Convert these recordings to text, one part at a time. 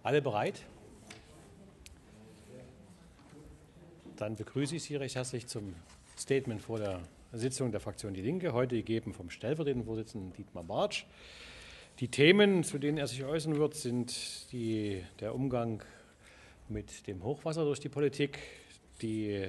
Alle bereit? Dann begrüße ich Sie recht herzlich zum Statement vor der Sitzung der Fraktion Die Linke, heute gegeben vom stellvertretenden Vorsitzenden Dietmar Bartsch. Die Themen, zu denen er sich äußern wird, sind der Umgang mit dem Hochwasser durch die Politik, die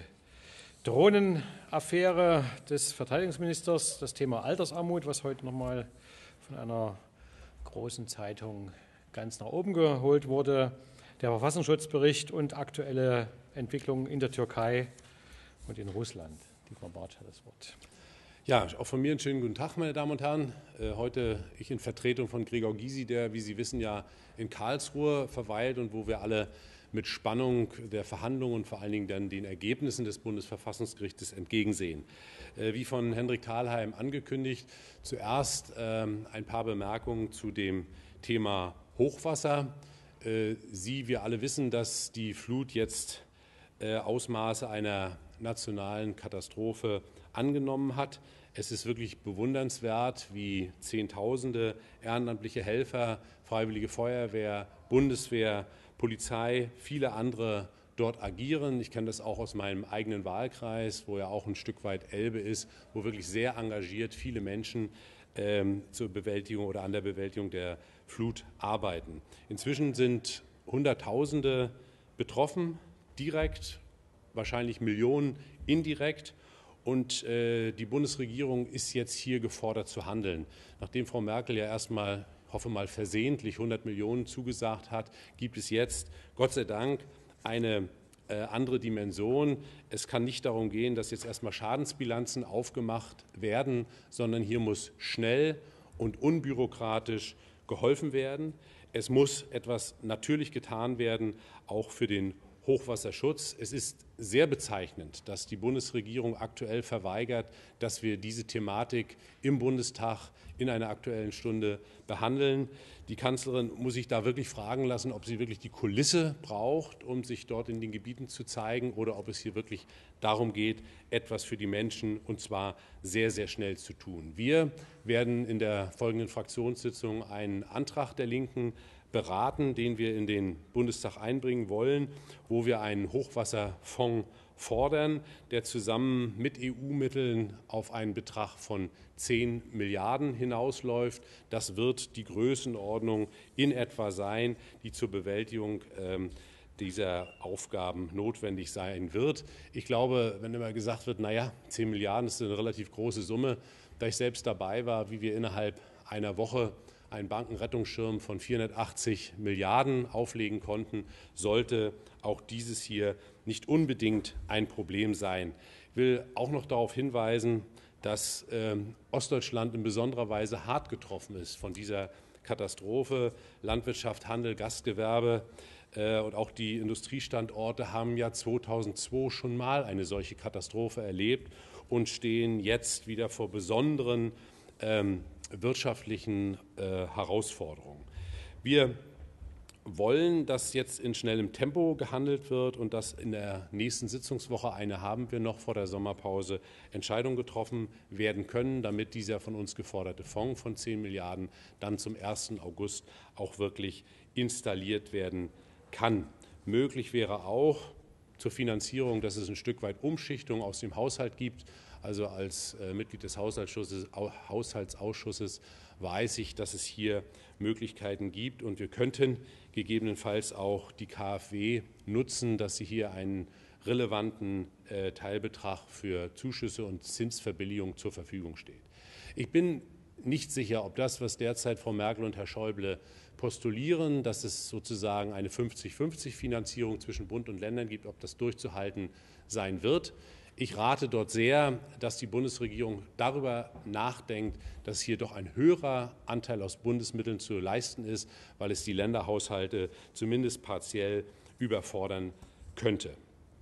Drohnenaffäre des Verteidigungsministers, das Thema Altersarmut, was heute nochmal von einer großen Zeitung ganz nach oben geholt wurde, der Verfassungsschutzbericht und aktuelle Entwicklungen in der Türkei und in Russland. Dietmar Bartsch hat das Wort. Ja, auch von mir einen schönen guten Tag, meine Damen und Herren. Heute ich in Vertretung von Gregor Gysi, der, wie Sie wissen, ja in Karlsruhe verweilt und wo wir alle mit Spannung der Verhandlungen und vor allen Dingen dann den Ergebnissen des Bundesverfassungsgerichtes entgegensehen. Wie von Hendrik Thalheim angekündigt, zuerst ein paar Bemerkungen zu dem Thema Hochwasser. Wir alle wissen, dass die Flut jetzt Ausmaße einer nationalen Katastrophe angenommen hat. Es ist wirklich bewundernswert, wie Zehntausende ehrenamtliche Helfer, Freiwillige Feuerwehr, Bundeswehr, Polizei, viele andere dort agieren. Ich kenne das auch aus meinem eigenen Wahlkreis, wo ja auch ein Stück weit Elbe ist, wo wirklich sehr engagiert viele Menschen zur Bewältigung oder an der Bewältigung der Flut arbeiten. Inzwischen sind Hunderttausende betroffen, direkt, wahrscheinlich Millionen indirekt. Und die Bundesregierung ist jetzt hier gefordert zu handeln. Nachdem Frau Merkel ja erstmal, hoffe mal versehentlich 100 Millionen zugesagt hat, gibt es jetzt, Gott sei Dank, eine andere Dimension. Es kann nicht darum gehen, dass jetzt erstmal Schadensbilanzen aufgemacht werden, sondern hier muss schnell und unbürokratisch geholfen werden. Es muss etwas natürlich getan werden, auch für den Hochwasserschutz. Es ist sehr bezeichnend, dass die Bundesregierung aktuell verweigert, dass wir diese Thematik im Bundestag in einer Aktuellen Stunde behandeln. Die Kanzlerin muss sich da wirklich fragen lassen, ob sie wirklich die Kulisse braucht, um sich dort in den Gebieten zu zeigen, oder ob es hier wirklich darum geht, etwas für die Menschen, und zwar sehr, sehr schnell zu tun. Wir werden in der folgenden Fraktionssitzung einen Antrag der Linken beraten, den wir in den Bundestag einbringen wollen, wo wir einen Hochwasserfonds fordern, der zusammen mit EU-Mitteln auf einen Betrag von 10 Milliarden hinausläuft. Das wird die Größenordnung in etwa sein, die zur Bewältigung dieser Aufgaben notwendig sein wird. Ich glaube, wenn immer gesagt wird, naja, 10 Milliarden ist eine relativ große Summe, da ich selbst dabei war, wie wir innerhalb einer Woche einen Bankenrettungsschirm von 480 Milliarden auflegen konnten, sollte auch dieses hier nicht unbedingt ein Problem sein. Ich will auch noch darauf hinweisen, dass Ostdeutschland in besonderer Weise hart getroffen ist von dieser Katastrophe. Landwirtschaft, Handel, Gastgewerbe und auch die Industriestandorte haben ja 2002 schon mal eine solche Katastrophe erlebt und stehen jetzt wieder vor besonderen wirtschaftlichen Herausforderungen. Wir wollen, dass jetzt in schnellem Tempo gehandelt wird und dass in der nächsten Sitzungswoche, eine haben wir noch vor der Sommerpause, Entscheidungen getroffen werden können, damit dieser von uns geforderte Fonds von 10 Milliarden dann zum 1. August auch wirklich installiert werden kann. Möglich wäre auch zur Finanzierung, dass es ein Stück weit Umschichtung aus dem Haushalt gibt. Also als Mitglied des Haushaltsausschusses weiß ich, dass es hier Möglichkeiten gibt, und wir könnten gegebenenfalls auch die KfW nutzen, dass sie hier einen relevanten Teilbetrag für Zuschüsse und Zinsverbilligung zur Verfügung steht. Ich bin nicht sicher, ob das, was derzeit Frau Merkel und Herr Schäuble postulieren, dass es sozusagen eine 50-50-Finanzierung zwischen Bund und Ländern gibt, ob das durchzuhalten sein wird. Ich rate dort sehr, dass die Bundesregierung darüber nachdenkt, dass hier doch ein höherer Anteil aus Bundesmitteln zu leisten ist, weil es die Länderhaushalte zumindest partiell überfordern könnte.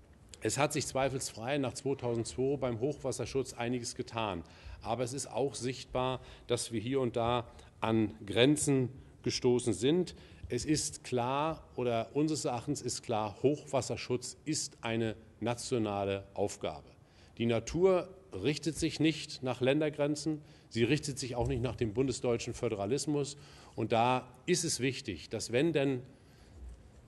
Es hat sich zweifelsfrei nach 2002 beim Hochwasserschutz einiges getan. Aber es ist auch sichtbar, dass wir hier und da an Grenzen gestoßen sind. Es ist klar, oder unseres Erachtens ist klar, Hochwasserschutz ist eine nationale Aufgabe. Die Natur richtet sich nicht nach Ländergrenzen, sie richtet sich auch nicht nach dem bundesdeutschen Föderalismus. Und da ist es wichtig, dass, wenn denn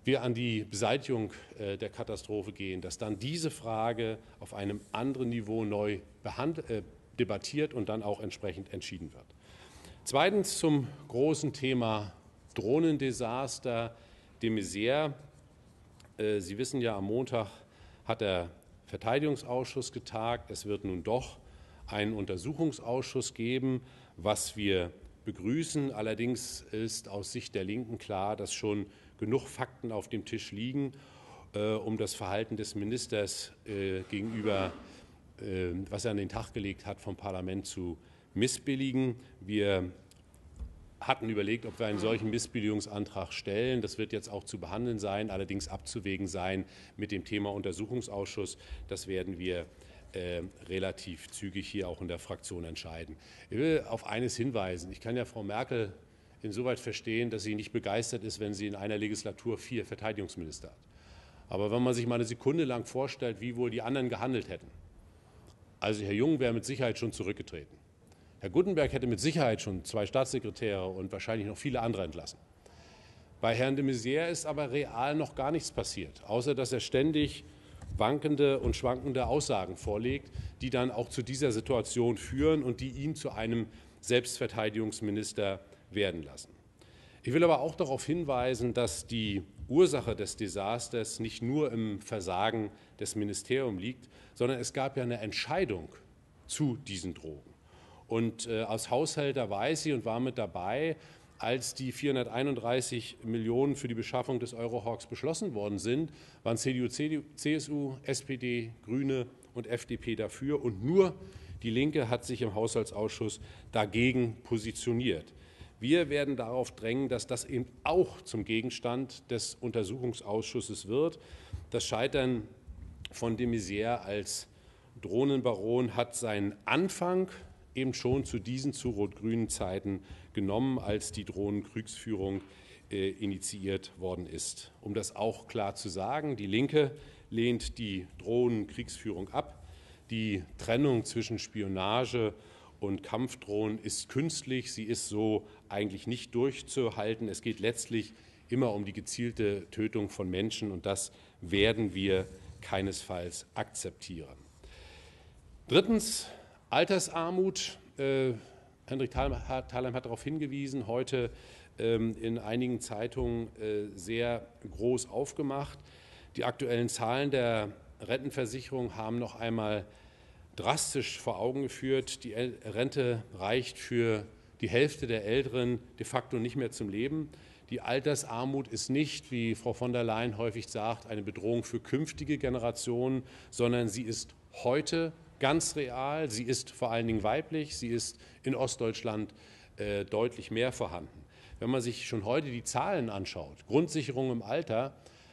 wir an die Beseitigung der Katastrophe gehen, dass dann diese Frage auf einem anderen Niveau neu debattiert und dann auch entsprechend entschieden wird. Zweitens zum großen Thema Drohnendesaster de Maizière. Sie wissen ja, am Montag hat der Verteidigungsausschuss getagt. Es wird nun doch einen Untersuchungsausschuss geben, was wir begrüßen. Allerdings ist aus Sicht der Linken klar, dass schon genug Fakten auf dem Tisch liegen, um das Verhalten des Ministers gegenüber, was er an den Tag gelegt hat, vom Parlament zu missbilligen. Wir hatten überlegt, ob wir einen solchen Missbilligungsantrag stellen. Das wird jetzt auch zu behandeln sein, allerdings abzuwägen sein mit dem Thema Untersuchungsausschuss. Das werden wir relativ zügig hier auch in der Fraktion entscheiden. Ich will auf eines hinweisen. Ich kann ja Frau Merkel insoweit verstehen, dass sie nicht begeistert ist, wenn sie in einer Legislatur 4 Verteidigungsminister hat. Aber wenn man sich mal eine Sekunde lang vorstellt, wie wohl die anderen gehandelt hätten. Also Herr Jung wäre mit Sicherheit schon zurückgetreten. Herr Guttenberg hätte mit Sicherheit schon 2 Staatssekretäre und wahrscheinlich noch viele andere entlassen. Bei Herrn de Maizière ist aber real noch gar nichts passiert, außer dass er ständig wankende und schwankende Aussagen vorlegt, die dann auch zu dieser Situation führen und die ihn zu einem Selbstverteidigungsminister werden lassen. Ich will aber auch darauf hinweisen, dass die Ursache des Desasters nicht nur im Versagen des Ministeriums liegt, sondern es gab ja eine Entscheidung zu diesen Drogen. Und als Haushälter weiß ich und war mit dabei, als die 431 Millionen für die Beschaffung des Eurohawks beschlossen worden sind, waren CDU, CSU, SPD, Grüne und FDP dafür. Und nur die Linke hat sich im Haushaltsausschuss dagegen positioniert. Wir werden darauf drängen, dass das eben auch zum Gegenstand des Untersuchungsausschusses wird. Das Scheitern von de Maizière als Drohnenbaron hat seinen Anfang eben schon zu diesen zu rot-grünen Zeiten genommen, als die Drohnenkriegsführung initiiert worden ist. Um das auch klar zu sagen, die Linke lehnt die Drohnenkriegsführung ab. Die Trennung zwischen Spionage und Kampfdrohnen ist künstlich. Sie ist so eigentlich nicht durchzuhalten. Es geht letztlich immer um die gezielte Tötung von Menschen, und das werden wir keinesfalls akzeptieren. Drittens, Altersarmut. Hendrik Thalheim hat darauf hingewiesen, heute in einigen Zeitungen sehr groß aufgemacht. Die aktuellen Zahlen der Rentenversicherung haben noch einmal drastisch vor Augen geführt. Die Rente reicht für die Hälfte der Älteren de facto nicht mehr zum Leben. Die Altersarmut ist nicht, wie Frau von der Leyen häufig sagt, eine Bedrohung für künftige Generationen, sondern sie ist heute ganz real. Sie ist vor allen Dingen weiblich. Sie ist in Ostdeutschland deutlich mehr vorhanden. Wenn man sich schon heute die Zahlen anschaut, Grundsicherung im Alter,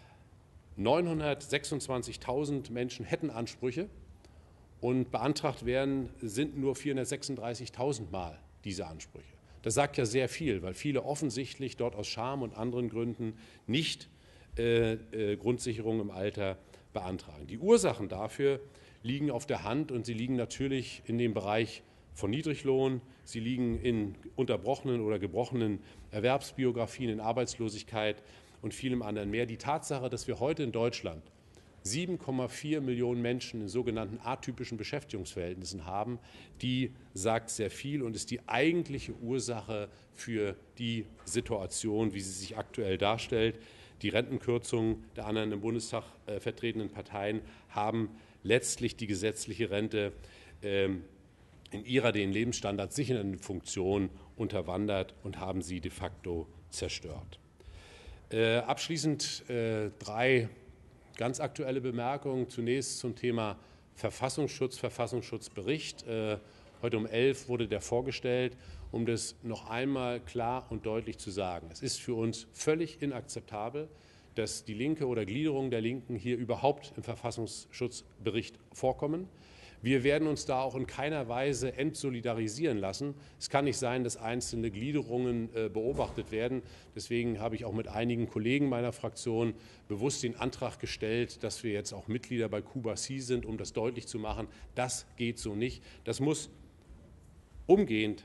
926.000 Menschen hätten Ansprüche und beantragt werden, sind nur 436.000 Mal diese Ansprüche. Das sagt ja sehr viel, weil viele offensichtlich dort aus Scham und anderen Gründen nicht Grundsicherung im Alter beantragen. Die Ursachen dafür liegen auf der Hand, und sie liegen natürlich in dem Bereich von Niedriglohn, sie liegen in unterbrochenen oder gebrochenen Erwerbsbiografien, in Arbeitslosigkeit und vielem anderen mehr. Die Tatsache, dass wir heute in Deutschland 7,4 Millionen Menschen in sogenannten atypischen Beschäftigungsverhältnissen haben, die sagt sehr viel und ist die eigentliche Ursache für die Situation, wie sie sich aktuell darstellt. Die Rentenkürzungen der anderen im Bundestag vertretenen Parteien haben letztlich die gesetzliche Rente in ihrer den Lebensstandard sichernden Funktion unterwandert und haben sie de facto zerstört. Abschließend 3 ganz aktuelle Bemerkungen. Zunächst zum Thema Verfassungsschutz, Verfassungsschutzbericht. Heute um 11 wurde der vorgestellt, um das noch einmal klar und deutlich zu sagen. Es ist für uns völlig inakzeptabel, dass die Linke oder Gliederungen der Linken hier überhaupt im Verfassungsschutzbericht vorkommen. Wir werden uns da auch in keiner Weise entsolidarisieren lassen. Es kann nicht sein, dass einzelne Gliederungen beobachtet werden. Deswegen habe ich auch mit einigen Kollegen meiner Fraktion bewusst den Antrag gestellt, dass wir jetzt auch Mitglieder bei Cuba-C sind, um das deutlich zu machen. Das geht so nicht. Das muss umgehend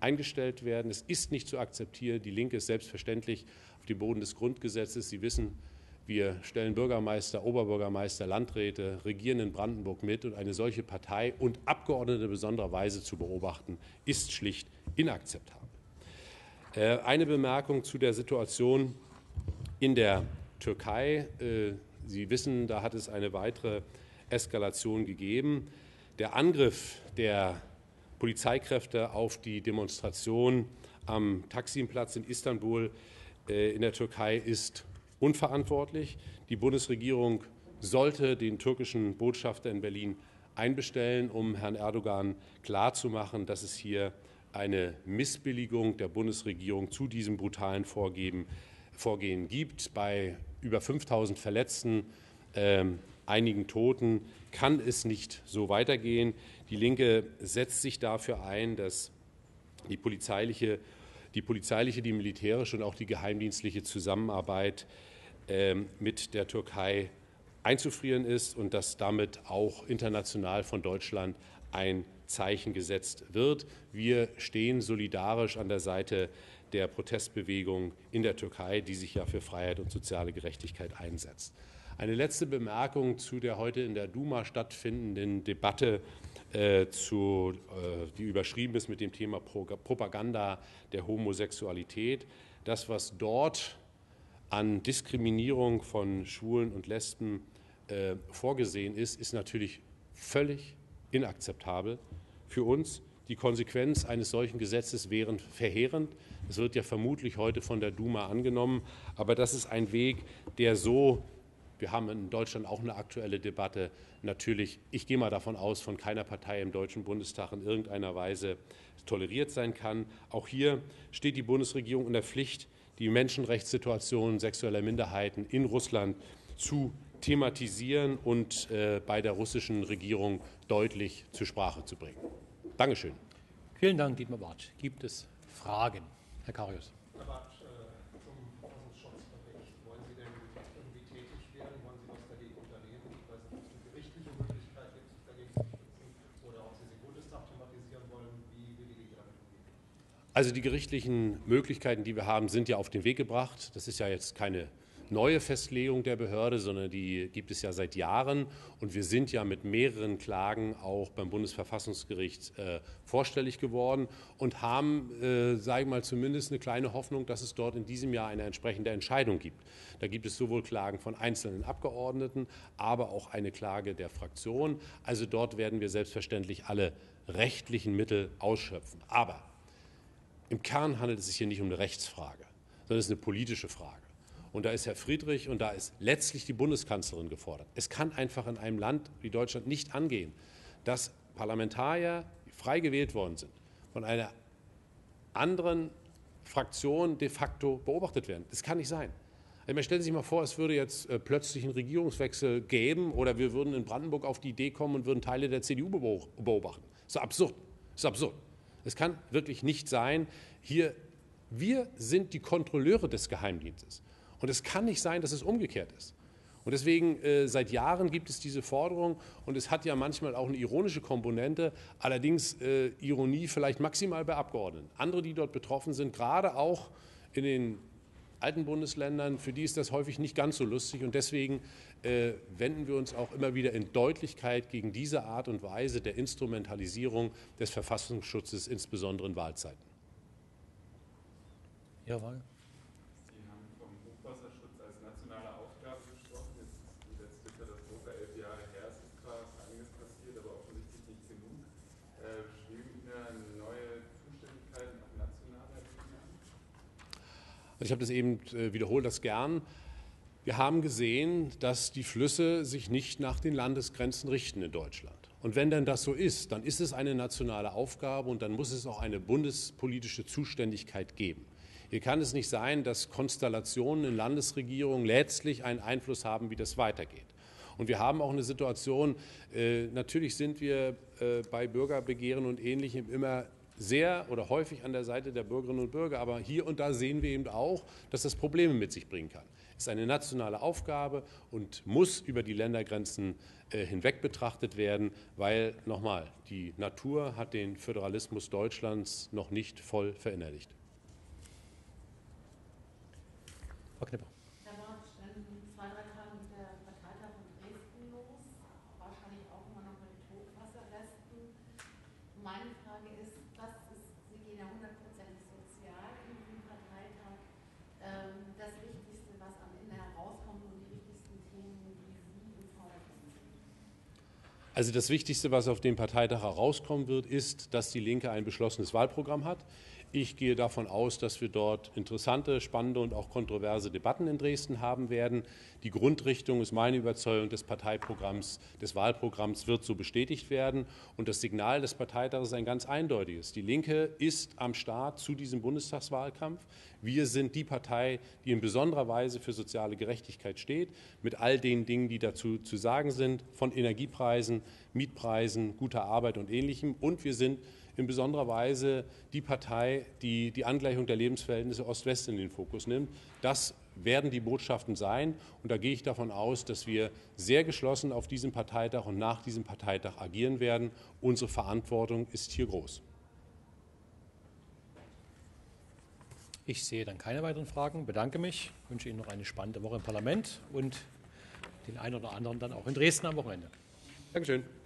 eingestellt werden. Es ist nicht zu akzeptieren. Die Linke ist selbstverständlich auf dem Boden des Grundgesetzes. Sie wissen, Wir stellen Bürgermeister, Oberbürgermeister, Landräte, regieren in Brandenburg mit, und eine solche Partei und Abgeordnete in besonderer Weise zu beobachten, ist schlicht inakzeptabel. Eine Bemerkung zu der Situation in der Türkei. Sie wissen, da hat es eine weitere Eskalation gegeben. Der Angriff der Polizeikräfte auf die Demonstration am Taksimplatz in Istanbul in der Türkei ist unverantwortlich. Die Bundesregierung sollte den türkischen Botschafter in Berlin einbestellen, um Herrn Erdogan klarzumachen, dass es hier eine Missbilligung der Bundesregierung zu diesem brutalen Vorgehen gibt. Bei über 5.000 Verletzten, einigen Toten kann es nicht so weitergehen. Die Linke setzt sich dafür ein, dass die polizeiliche, die militärische und auch die geheimdienstliche Zusammenarbeit mit der Türkei einzufrieren ist und dass damit auch international von Deutschland ein Zeichen gesetzt wird. Wir stehen solidarisch an der Seite der Protestbewegung in der Türkei, die sich ja für Freiheit und soziale Gerechtigkeit einsetzt. Eine letzte Bemerkung zu der heute in der Duma stattfindenden Debatte, die überschrieben ist mit dem Thema Propaganda der Homosexualität. Das, was dort an Diskriminierung von Schwulen und Lesben vorgesehen ist, ist natürlich völlig inakzeptabel für uns. Die Konsequenz eines solchen Gesetzes wären verheerend. Es wird ja vermutlich heute von der Duma angenommen. Aber das ist ein Weg, der so, wir haben in Deutschland auch eine aktuelle Debatte, natürlich, ich gehe mal davon aus, von keiner Partei im Deutschen Bundestag in irgendeiner Weise toleriert sein kann. Auch hier steht die Bundesregierung in der Pflicht, die Menschenrechtssituation sexueller Minderheiten in Russland zu thematisieren und bei der russischen Regierung deutlich zur Sprache zu bringen. Dankeschön. Vielen Dank, Dietmar Bartsch. Gibt es Fragen? Herr Karius. Herr Bartsch, zum Verfassungsschutzbericht. Wollen Sie denn irgendwie tätig werden? Wollen Sie was dagegen unternehmen? Ich weiß nicht, ob es eine gerichtliche Möglichkeit gibt, sich dagegen zu schützen, oder ob Sie es im Bundestag thematisieren wollen. Wie will die Linke damit umgehen? Also die gerichtlichen Möglichkeiten, die wir haben, sind ja auf den Weg gebracht. Das ist ja jetzt keine neue Festlegung der Behörde, sondern die gibt es ja seit Jahren. Und wir sind ja mit mehreren Klagen auch beim Bundesverfassungsgericht vorstellig geworden und haben, sage ich mal, zumindest eine kleine Hoffnung, dass es dort in diesem Jahr eine entsprechende Entscheidung gibt. Da gibt es sowohl Klagen von einzelnen Abgeordneten, aber auch eine Klage der Fraktion. Also dort werden wir selbstverständlich alle rechtlichen Mittel ausschöpfen. Aber im Kern handelt es sich hier nicht um eine Rechtsfrage, sondern es ist eine politische Frage. Und da ist Herr Friedrich und da ist letztlich die Bundeskanzlerin gefordert. Es kann einfach in einem Land wie Deutschland nicht angehen, dass Parlamentarier, die frei gewählt worden sind, von einer anderen Fraktion de facto beobachtet werden. Das kann nicht sein. Also stellen Sie sich mal vor, es würde jetzt plötzlich einen Regierungswechsel geben oder wir würden in Brandenburg auf die Idee kommen und würden Teile der CDU beobachten. Das ist absurd. Das ist absurd. Es kann wirklich nicht sein. Wir sind die Kontrolleure des Geheimdienstes. Und es kann nicht sein, dass es umgekehrt ist. Und deswegen, seit Jahren gibt es diese Forderung und es hat ja manchmal auch eine ironische Komponente, allerdings Ironie vielleicht maximal bei Abgeordneten. Andere, die dort betroffen sind, gerade auch in den alten Bundesländern, für die ist das häufig nicht ganz so lustig und deswegen wenden wir uns auch immer wieder in Deutlichkeit gegen diese Art und Weise der Instrumentalisierung des Verfassungsschutzes, insbesondere in Wahlzeiten. Ja, Frage. Ich habe das eben, wiederhole das gern. Wir haben gesehen, dass die Flüsse sich nicht nach den Landesgrenzen richten in Deutschland. Und wenn denn das so ist, dann ist es eine nationale Aufgabe und dann muss es auch eine bundespolitische Zuständigkeit geben. Hier kann es nicht sein, dass Konstellationen in Landesregierungen letztlich einen Einfluss haben, wie das weitergeht. Und wir haben auch eine Situation, natürlich sind wir bei Bürgerbegehren und Ähnlichem immer sehr oder häufig an der Seite der Bürgerinnen und Bürger, aber hier und da sehen wir eben auch, dass das Probleme mit sich bringen kann. Es ist eine nationale Aufgabe und muss über die Ländergrenzen hinweg betrachtet werden, weil, nochmal, die Natur hat den Föderalismus Deutschlands noch nicht voll verinnerlicht. Frau Knipper. Herr Bartsch, 2, 3 Meine Frage ist, Sie gehen ja 100% sozial in diesem Parteitag. Das Wichtigste, was am Ende herauskommt und die wichtigsten Themen, die Sie im Vordergrund sehen? Also das Wichtigste, was auf dem Parteitag herauskommen wird, ist, dass die Linke ein beschlossenes Wahlprogramm hat. Ich gehe davon aus, dass wir dort interessante, spannende und auch kontroverse Debatten in Dresden haben werden. Die Grundrichtung ist meine Überzeugung des Parteiprogramms, des Wahlprogramms wird so bestätigt werden. Und das Signal des Parteitags ist ein ganz eindeutiges. Die Linke ist am Start zu diesem Bundestagswahlkampf. Wir sind die Partei, die in besonderer Weise für soziale Gerechtigkeit steht, mit all den Dingen, die dazu zu sagen sind, von Energiepreisen, Mietpreisen, guter Arbeit und Ähnlichem. Und wir sind in besonderer Weise die Partei, die die Angleichung der Lebensverhältnisse Ost-West in den Fokus nimmt. Das werden die Botschaften sein. Und da gehe ich davon aus, dass wir sehr geschlossen auf diesem Parteitag und nach diesem Parteitag agieren werden. Unsere Verantwortung ist hier groß. Ich sehe dann keine weiteren Fragen, bedanke mich, wünsche Ihnen noch eine spannende Woche im Parlament und den einen oder anderen dann auch in Dresden am Wochenende. Dankeschön.